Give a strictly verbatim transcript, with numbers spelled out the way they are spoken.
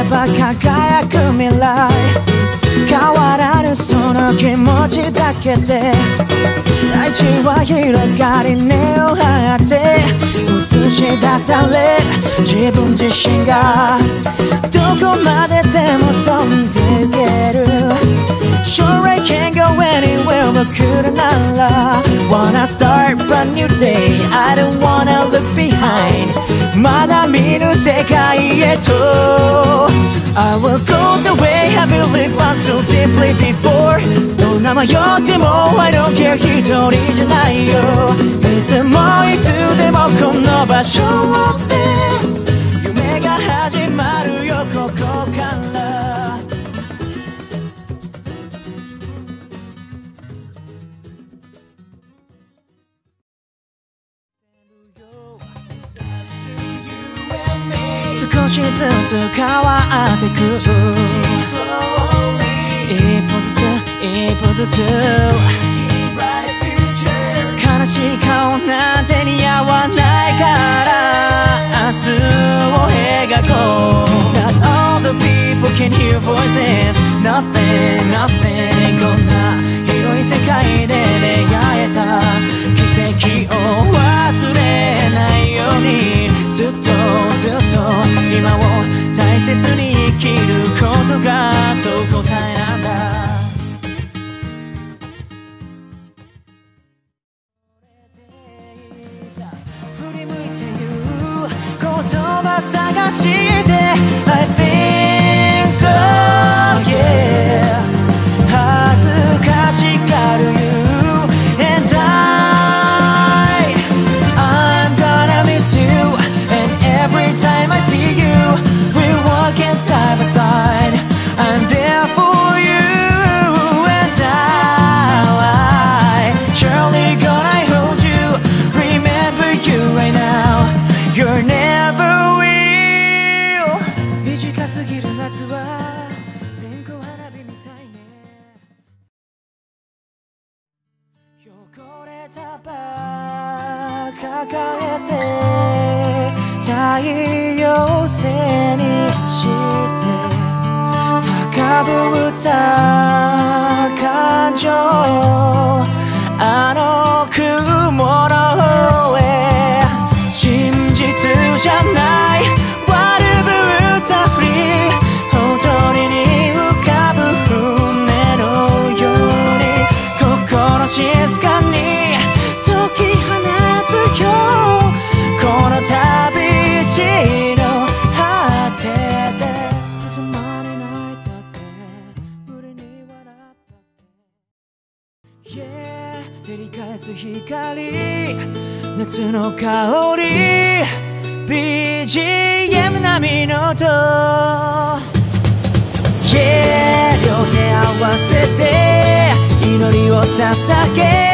ば輝く未来、変わらぬその気持ちだけで大地は広がり根を張って映し出される自分自身がどこまででも飛んでいける。 Sure I can't go anywhere but could not wanna start brand new day. I don't wanna look behind まだ見ぬ世界へと I will go the way I believe once so deeply before どんな迷っても I don't care 一人じゃないよ。いつもいつでもこの場所で夢が始まるよここから少しずつ変わってく一歩ずつ一歩ずつ悲しい顔なんて似合わないから明日を描こう Not all the people can hear voices Nothing, nothing こんな広い世界で出会えた奇跡を忘れないようにずっとずっと今を大切に生きることがそう答えなんだ。振り向いて言う言葉探して I think so yeah 恥ずかしがる You and I I'm gonna miss you and every time I see you we're walking side by side I'm there for you and I surely gonna hold you remember you right now you're never will 短すぎる夏は線香花火みたいね汚れたバー抱えて太陽背にして高ぶった感情あの雲の上真実じゃない悪ぶったふり本当に浮かぶ船のように心静かに解き放つよこの旅路の果てで朝まで泣いたって胸に笑ったって、yeah、照り返す光夏の香り ビージーエム 並みの音 Yeah 両手合わせて祈りを捧げ